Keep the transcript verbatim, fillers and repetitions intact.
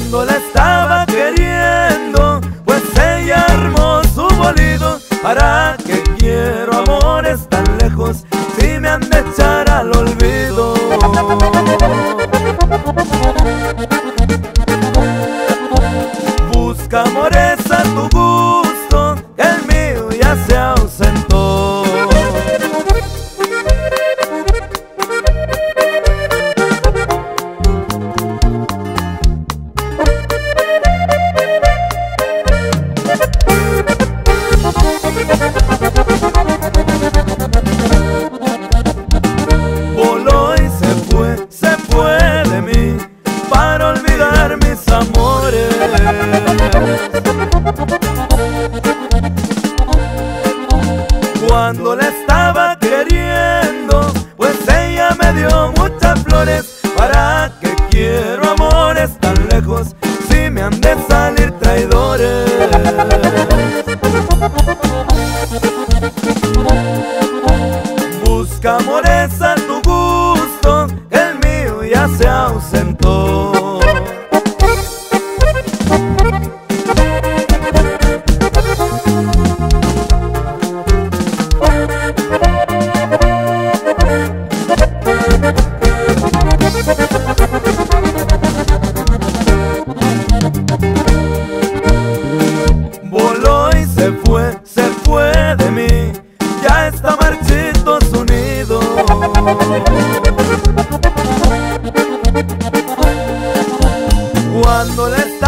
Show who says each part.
Speaker 1: Cuando la estaba queriendo, pues ella armó su bolido. ¿Para qué quiero amores tan lejos si me han de echar al olvido? Busca amores a tu gusto, que el mío ya se ausentó. Voló y se fue, se fue de mí para olvidar mis amores. Cuando la estaba queriendo, pues ella me dio muchas flores. ¿Para qué quiero amores tan lejos si me han de salir traidores? Busca amores a tu gusto, que el mío ya se ausentó. Voló y se fue, se fue de mí, ya está marchito su nido. Cuando la